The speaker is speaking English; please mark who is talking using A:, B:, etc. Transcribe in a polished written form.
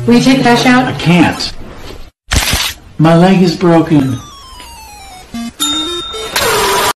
A: Will you take the trash out?
B: I can't. My leg is broken.